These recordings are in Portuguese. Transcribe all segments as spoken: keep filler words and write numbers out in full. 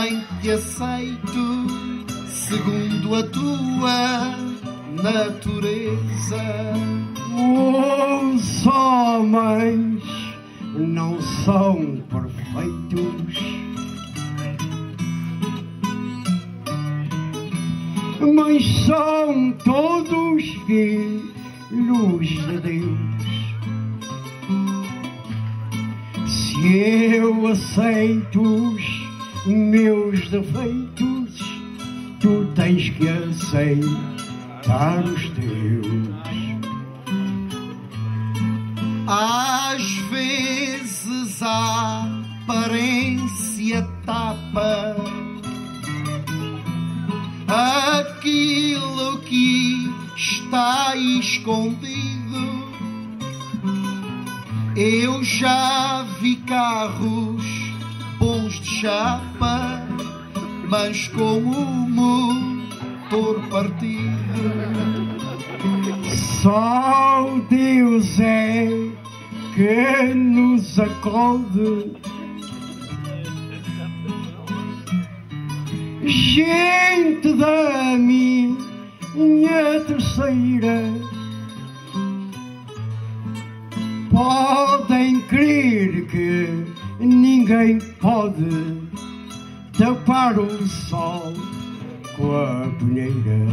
bem te aceito segundo a tua natureza. Os homens não são perfeitos, mas são todos filhos de Deus. Se eu aceito os meus defeitos, tu tens que aceitar os teus. Às vezes a aparência tapa aquilo que está escondido. Eu já vi carros bons de chapa, mas com o motor partido. Só Deus é que nos acode. Gente da minha terceira, podem crer que ninguém pode tapar o sol com a peneira.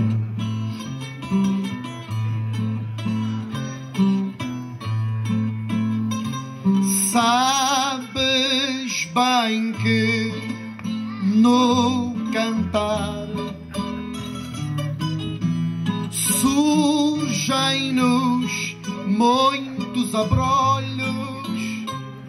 Sabes bem que no cantar surgem-nos muitos abrolhos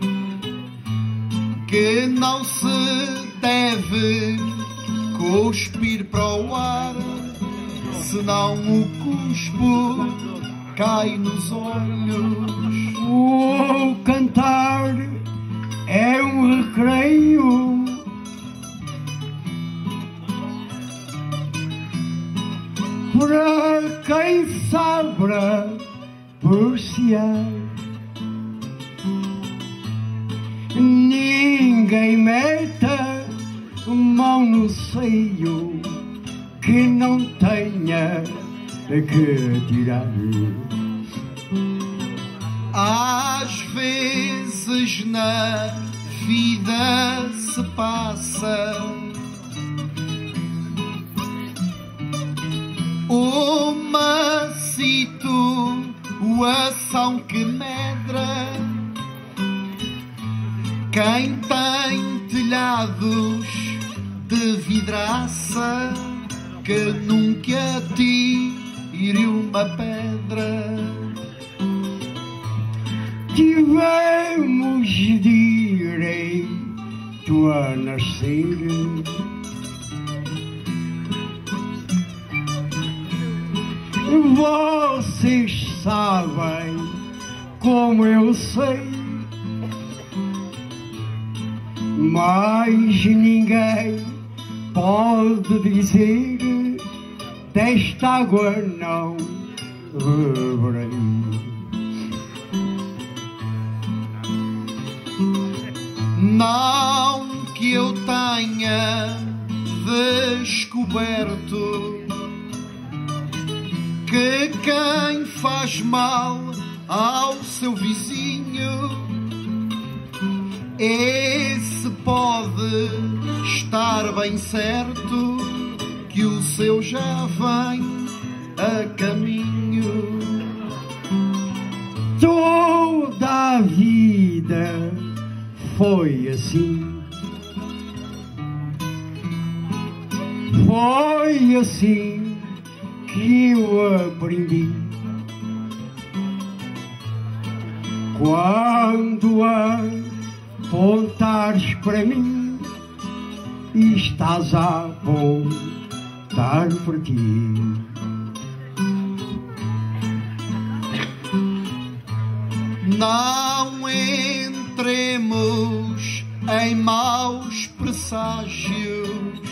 que não se deve cuspir para o ar, senão o cuspo cai nos olhos. O cantar é um recreio, para quem sabe apreciar. Ninguém meta mão no seio que não tenha que tirar. Às vezes na vida se passa uma situação que medra quem tem telhados de vidraça, que nunca tire uma pedra. Tivemos direito a nascer, vocês sabem como eu sei, mas ninguém pode dizer desta água não beberei. Não que eu tenha descoberto que quem faz mal ao seu vizinho, esse pode estar bem certo que o seu já vem a caminho. Toda a vida foi assim, foi assim que eu aprendi. Quando apontares para mim, estás a apontar para ti. Não entremos em maus presságios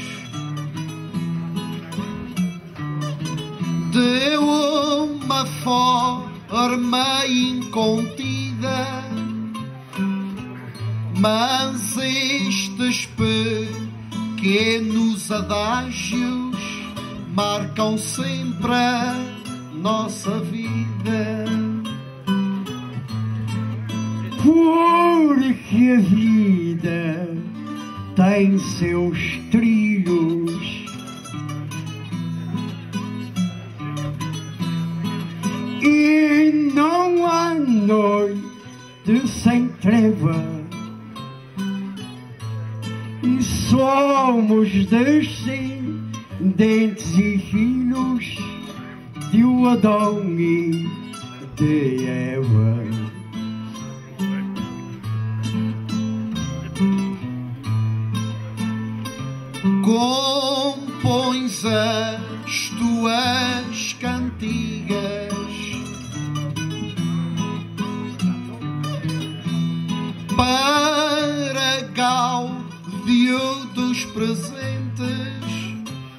de uma forma incontida, mas estes pequenos adágios marcam sempre a nossa vida. Porque a vida tem seus trilhos e não há noite sem treva, e somos descendentes e filhos de Adão e de Eva. Compões as tuas cantigas para gáudio dos presentes,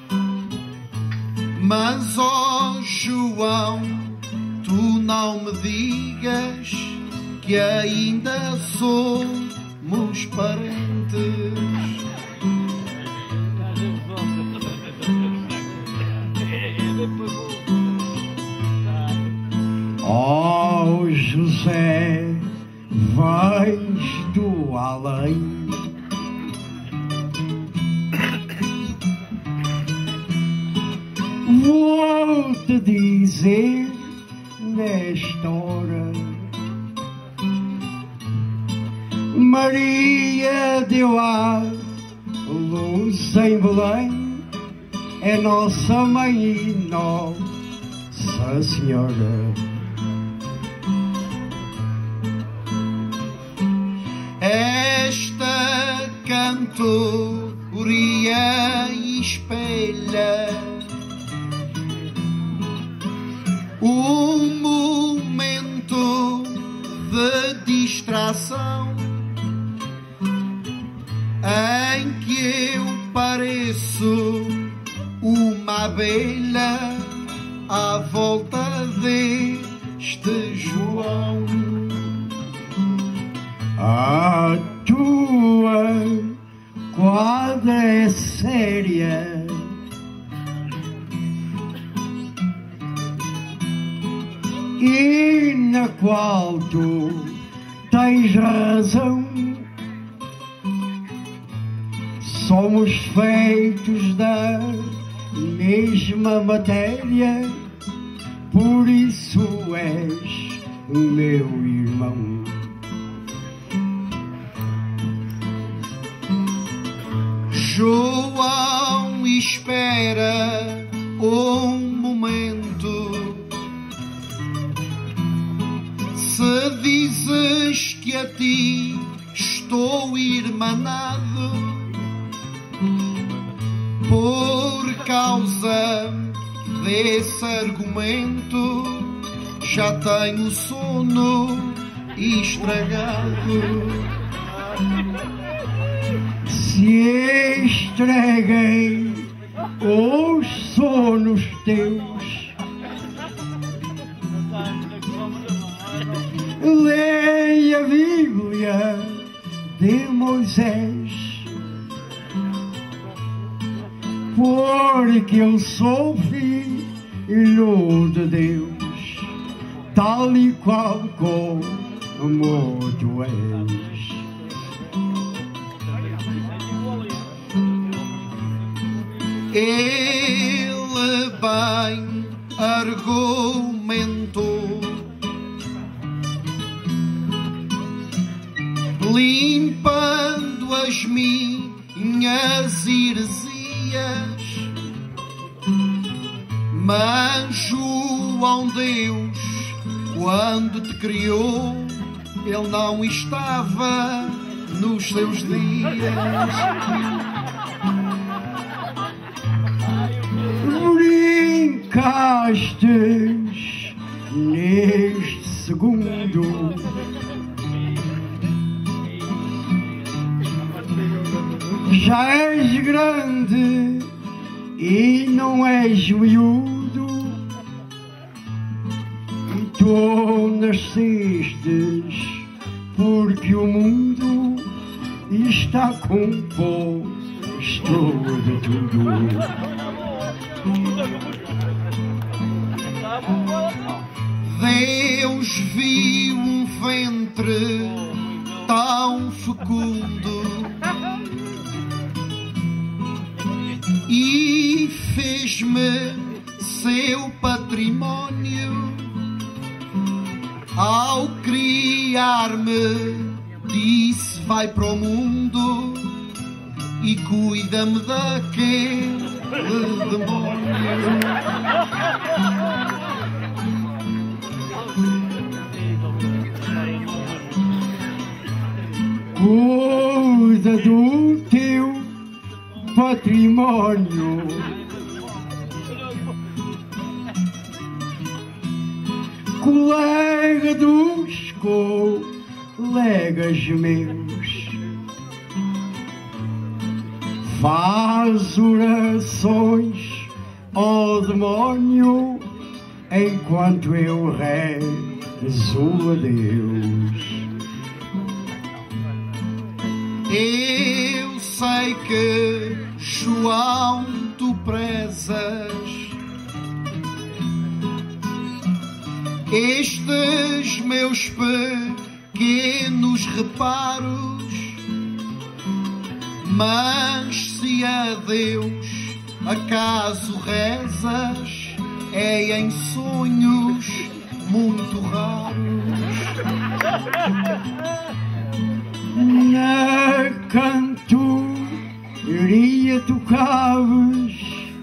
mas ó João, tu não me digas que ainda somos parentes. Ó José, vais do além, vou-te dizer nesta hora, Maria deu à luz em Belém, é nossa mãe e Nossa Senhora. Esta cantoria espelha um momento de distração em que eu pareço uma abelha à volta deste João. A tua quadra é séria, e na qual tu tens razão. Somos feitos da mesma matéria, por isso és o meu irmão. João espera um momento, se dizes que a ti estou irmanado, por causa desse argumento já tenho sono estragado. Se estraguei os sonos teus, leia a Bíblia de Moisés, porque eu sou filho de Deus, tal e qual como tu és. Ele bem argumentou, limpando as minhas heresias, mas João Deus, quando te criou, ele não estava nos seus dias. Brincastes neste segundo, já és grande e não és miúdo, e tu nascestes porque o mundo está composto gosto de tudo. Deus viu um ventre tão fecundo e fez-me seu património. Ao criar-me, disse: vai para o mundo e cuida-me daquele demónio. Cuida do teu património. Colega dos colegas meus, faz orações ao demónio enquanto eu rezo a Deus. Eu sei que, João, tu prezas estes meus pequenos reparos, mas se a Deus acaso rezas, é em sonhos muito raros. Na cantoria tocavas,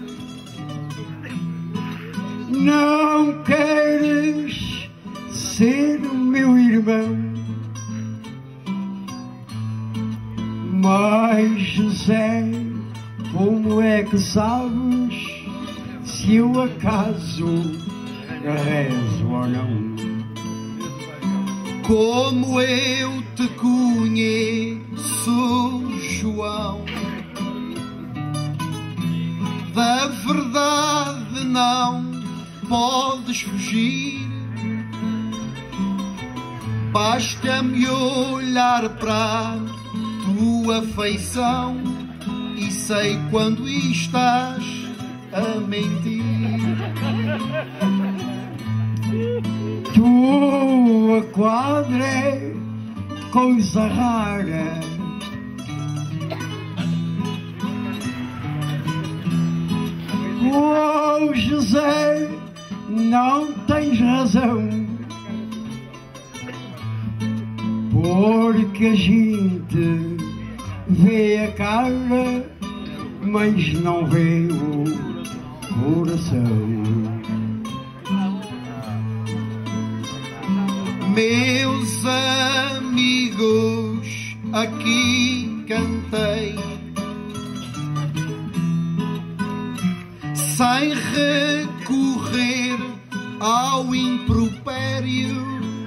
não queres ser o meu irmão, mas José, como é que sabes se eu acaso rezo ou não? Como eu te conheço, João, da verdade não podes fugir. Basta-me olhar para a tua feição e sei quando estás a mentir. Tua quadra é coisa rara, oh José, não tens razão, porque a gente vê a cara, mas não vê o coração. Meus amigos, aqui cantei sem recorrer ao impropério.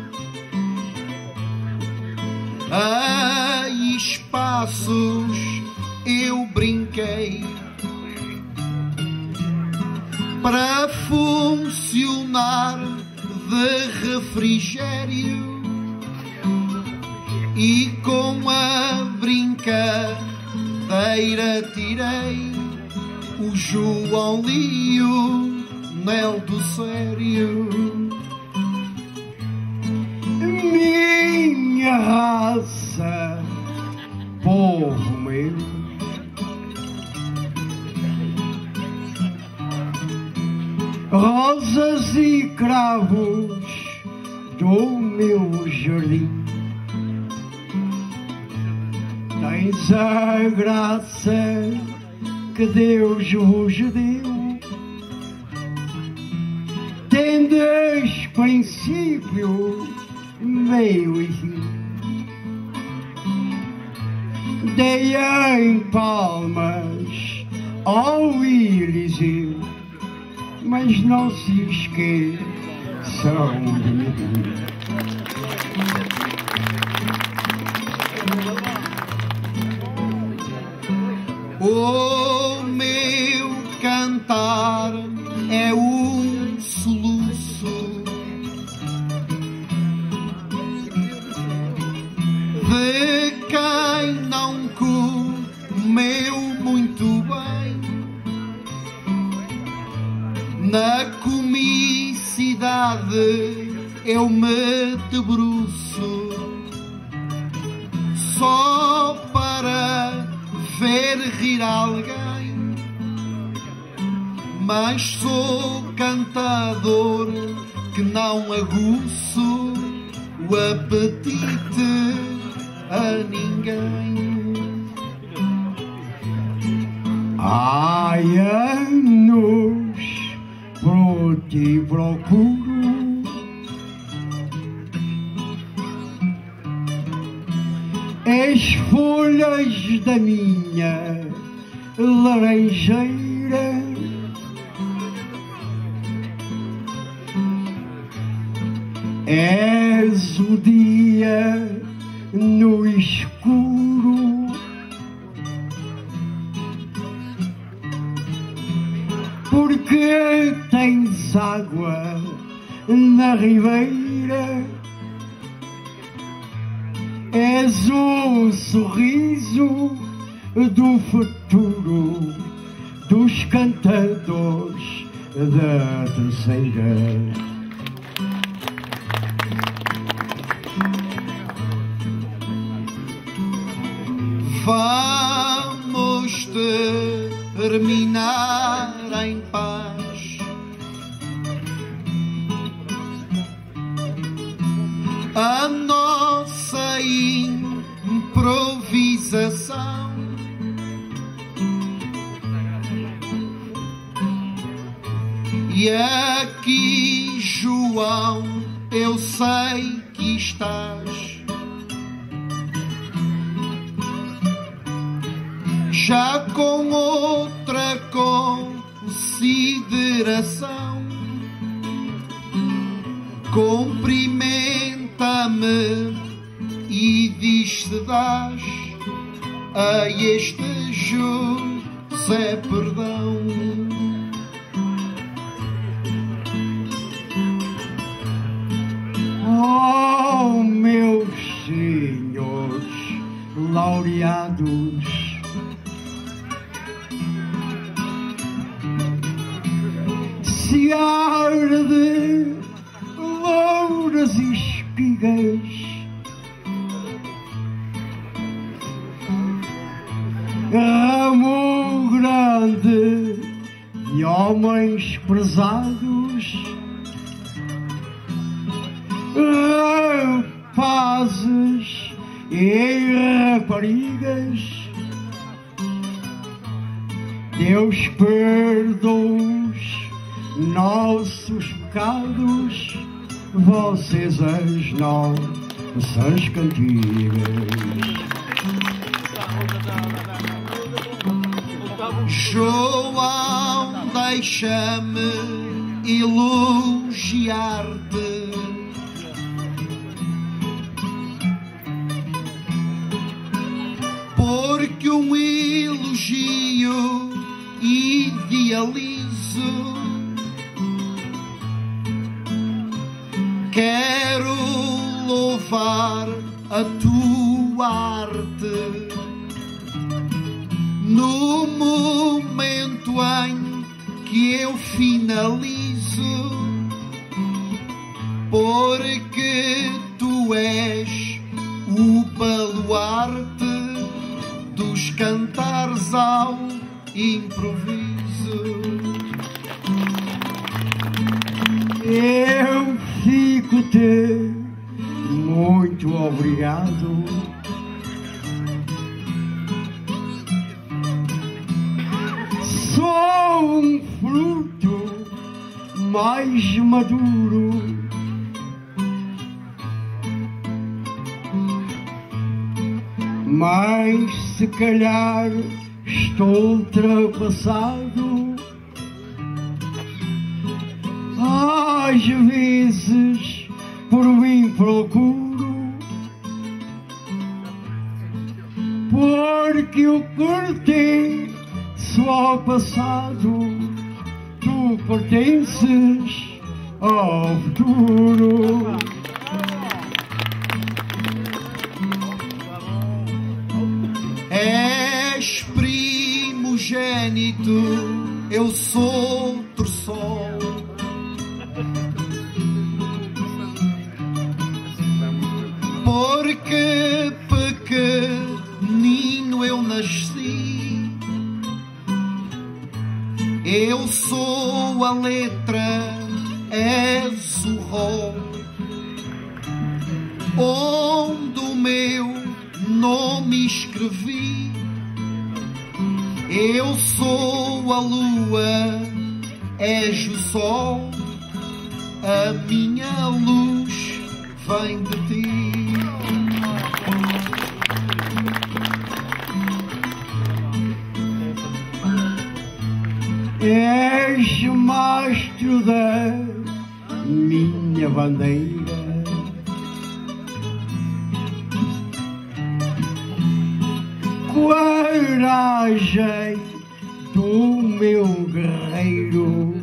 A espaços eu brinquei para funcionar de refrigério e com a brincadeira tirei o João Lio Nel do sério. Minha raça, povo meu, rosas e cravos do meu jardim, tens a graça que Deus vos deu, tendes princípio, meio e fim. Dei em palmas ao Eliseu, mas não se esqueçam de mim. O meu cantar é um soluço de quem não comeu muito Na comicidade eu me debruço só para ver rir alguém, mas sou cantador que não aguço o apetite a ninguém. Há anos por ti procuro, as folhas da minha laranjeira, és o dia no escuro, porque tens água na ribeira, és o sorriso do futuro dos cantadores da terceira. Vamos terminar em paz a nossa improvisação. E aqui, João, eu sei que estás já com outra consideração. Cumprimenta-me e diz-te dás a este José perdão. Oh, meus senhores laureados, se arde louras e espigas, ramo grande de homens prezados, rapazes e raparigas, Deus perdoa nossos pecados, vocês as nossas cantigas. João, deixa-me elogiar-te, porque um elogio idealizo. Quero louvar a tua arte no momento em que eu finalizo, porque tu és o baluarte dos cantares ao improviso. Eu fico-te muito obrigado, sou um fruto mais maduro, mas se calhar estou ultrapassado. Às vezes por mim procuro, porque eu pertenço ao passado, tu pertences ao futuro. És primogênito, eu sou outro sol, Eu sou a letra, és o rol, onde o meu nome escrevi. Eu sou a lua, és o sol, a minha luz vem de ti. És o mastro da minha bandeira, coragem do meu guerreiro,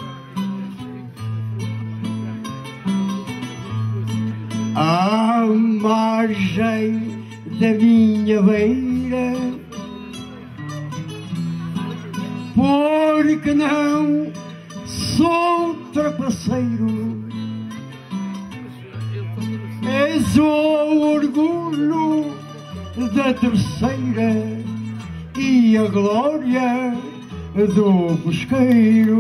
à margem da minha beira, porque não sou trapaceiro. És o orgulho da terceira e a glória do pesqueiro.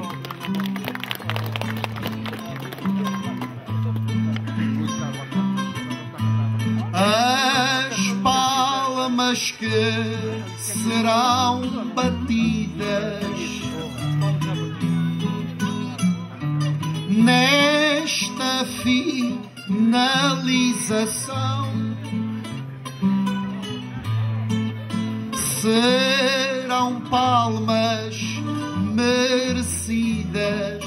As palmas que serão batidas nesta finalização serão palmas merecidas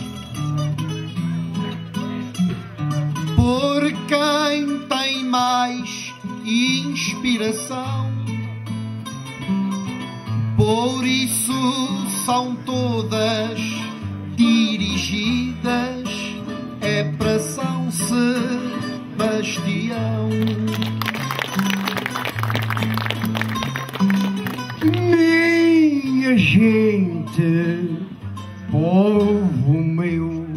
por quem tem mais inspiração. Por isso são todas dirigidas, é para São Sebastião. Minha gente, povo meu,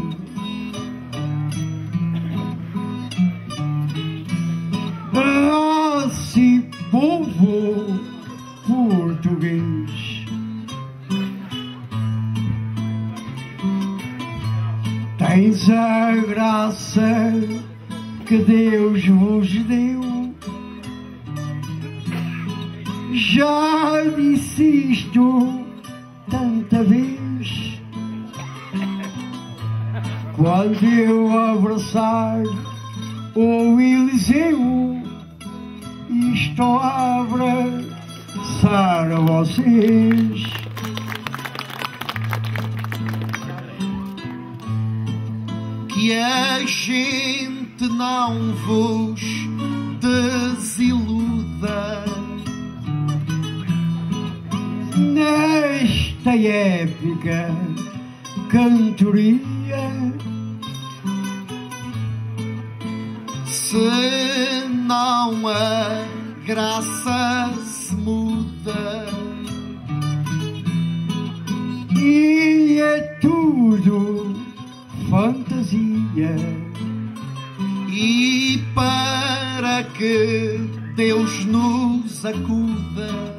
raça e povo português, tens a graça que Deus vos deu. Já disse isto tanta vez, quando eu abraçar o Eliseu e estou a abraçar a vocês. Que a gente não vos desiluda nesta épica cantoria, se não a graça se muda e é tudo fantasia. E para que Deus nos acuda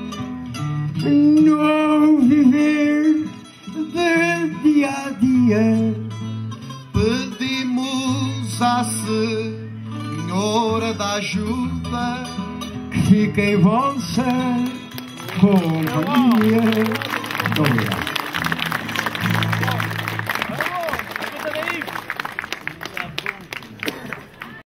no viver de dia a dia, pedimos à Senhora da ajuda que fique em vossa companhia. Muito obrigado.